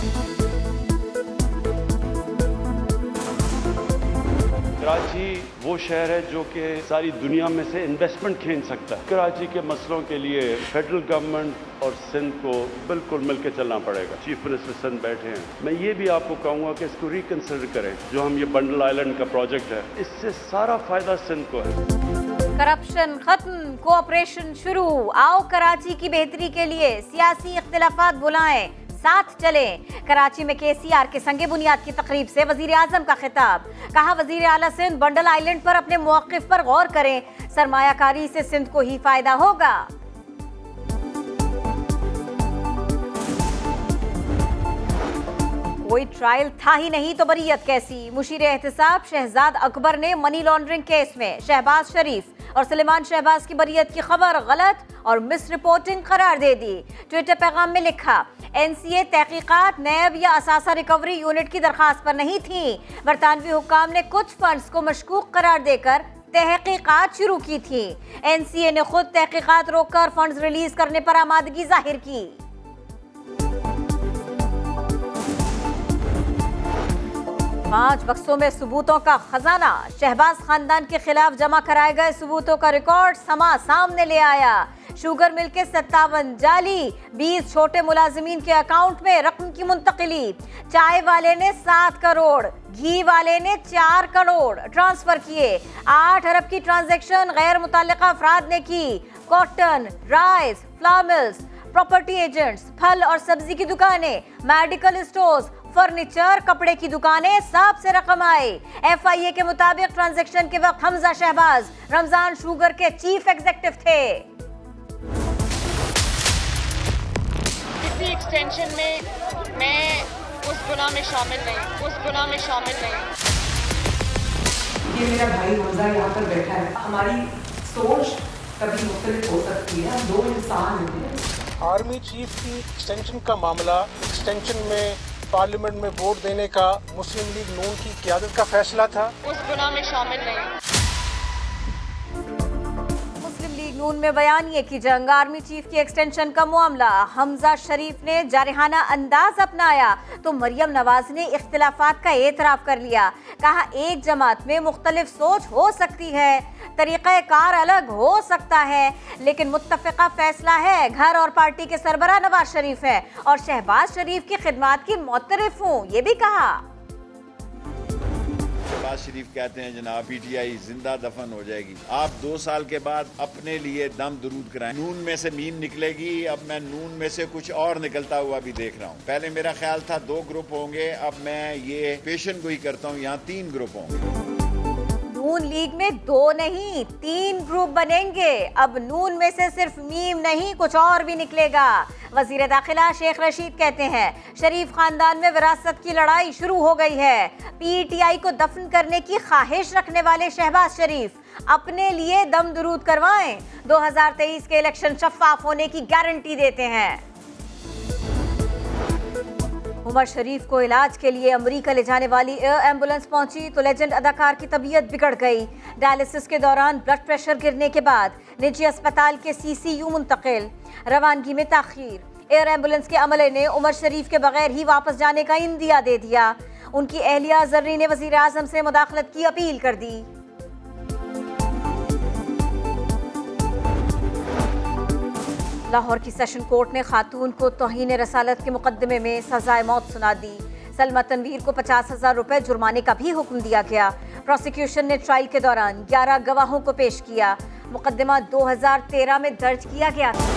कराची वो शहर है जो कि सारी दुनिया में से इन्वेस्टमेंट खींच सकता है। कराची के मसलों के लिए फेडरल गवर्नमेंट और सिंध को बिल्कुल मिलकर चलना पड़ेगा। चीफ मिनिस्टर सिंध बैठे हैं, मैं ये भी आपको कहूँगा कि इसको रिकंसिडर करें। जो हम ये बंडल आइलैंड का प्रोजेक्ट है, इससे सारा फायदा सिंध को है। करप्शन खत्म, कोऑपरेशन शुरू। आओ कराची की बेहतरी के लिए सियासी इख्तिलाफात बुलाएं, साथ चलें। कराची में केसीआर के संगे बुनियाद की तकरीब से वजीर आजम का खिताब। कहा, वजीर आला सिंध बंडल आइलैंड पर अपने मौक़िफ़ पर गौर करें, सरमायाकारी से सिंध को ही फायदा होगा। कोई ट्रायल था ही नहीं तो बरीयत कैसी। मुशीर एहतसाब शहजाद अकबर ने मनी लॉन्ड्रिंग केस में शहबाज शरीफ और सुलेमान शहबाज की बरीयत की खबर गलत और मिस रिपोर्टिंग करार दे दी। ट्विटर पैगाम में लिखा, एनसीए तहकीकात नैब या असासा रिकवरी यूनिट की दरखास्त पर नहीं थी। बरतानवी हुक्काम ने कुछ फंड्स को मशकूक करार देकर तहकीकात शुरू की थी। एनसीए ने खुद तहकीकात रोककर फंड्स रिलीज करने पर आमादगी जाहिर की। 5 बक्सों में सबूतों का खजाना। शहबाज खानदान के खिलाफ जमा कराए गए सबूतों का रिकॉर्ड समा सामने ले आया। शुगर मिल के 57 जाली, 20 छोटे मुलाजिमीन के अकाउंट में रकम की मुंतकिली। चाय वाले ने 7 करोड़, घी वाले ने 4 करोड़ ट्रांसफर किए। 8 अरब की ट्रांजैक्शन गैर मुतल्लिका अफराद ने की। Cotton, rice, flour mills, property agents, फल और सब्जी की दुकानें, मेडिकल स्टोर्स, फर्नीचर, कपड़े की दुकानें, सब से रकम आई। एफआईए के मुताबिक ट्रांजैक्शन के वक्त हमजा शहबाज रमजान शुगर के चीफ एग्जीक्यूटिव थे। किसी एक्सटेंशन में मैं उस गुनाह में शामिल नहीं, उस गुनाह में शामिल नहीं। ये मेरा भाई हमजा यहाँ पर बैठा है। हमारी सोच कभी मुख्तलिफ हो सकती है, हम 2 इंसान हैं। आर्मी चीफ की एक्सटेंशन का मामला, एक्सटेंशन में पार्लियामेंट में वोट देने का मुस्लिम लीग नून की क़यादत का फैसला था। उस गुनाह में शामिल नहीं। मुस्लिम लीग नून में बयानिए की जंग, आर्मी चीफ की एक्सटेंशन का मामला। हमजा शरीफ ने जारहाना अंदाज अपनाया तो मरियम नवाज ने इख्तिलाफात का एतराफ कर लिया। कहा, एक जमात में मुख्तलिफ सोच हो सकती है, तरीक़ा कार अलग हो सकता है, लेकिन मुत्तफ़िक़ा फैसला है। घर और पार्टी के सरबराह नवाज शरीफ हैं और शहबाज शरीफ की खिदमात की मोतरफ हूँ, ये भी कहा। शहबाज शरीफ कहते हैं जनाब पीटीआई जिंदा दफन हो जाएगी। आप 2 साल के बाद अपने लिए दम दरूद कराएं। नून में से मीन निकलेगी, अब मैं नून में से कुछ और निकलता हुआ भी देख रहा हूँ। पहले मेरा ख्याल था 2 ग्रुप होंगे, अब मैं ये पेशन गोई करता हूँ, यहाँ 3 ग्रुप होंगे। नून लीग में 2 नहीं 3 ग्रुप बनेंगे। अब नून में से सिर्फ मीम नहीं, कुछ और भी निकलेगा। वजीर दाखिला शेख रशीद कहते हैं, शरीफ खानदान में विरासत की लड़ाई शुरू हो गई है। पीटीआई को दफन करने की ख्वाहिश रखने वाले शहबाज शरीफ अपने लिए दम दुरूद करवाएं, 2023 के इलेक्शन शफाफ होने की गारंटी देते हैं। उमर शरीफ को इलाज के लिए अमेरिका ले जाने वाली एयर एम्बुलेंस पहुंची तो लेजेंड अदाकार की तबीयत बिगड़ गई। डायलिसिस के दौरान ब्लड प्रेशर गिरने के बाद निजी अस्पताल के सीसीयू मुंतकिल, रवानगी में ताखीर। एयर एम्बुलेंस के अमले ने उमर शरीफ के बगैर ही वापस जाने का इंदिया दे दिया। उनकी अहलिया जर्री ने वजीर आजम से मुदाखलत की अपील कर दी। लाहौर की सेशन कोर्ट ने खातून को तौहीन रसालत के मुकदमे में सजाए मौत सुना दी। सलमा तनवीर को 50,000 रुपए जुर्माने का भी हुक्म दिया गया। प्रोसिक्यूशन ने ट्रायल के दौरान 11 गवाहों को पेश किया। मुकदमा 2013 में दर्ज किया गया था।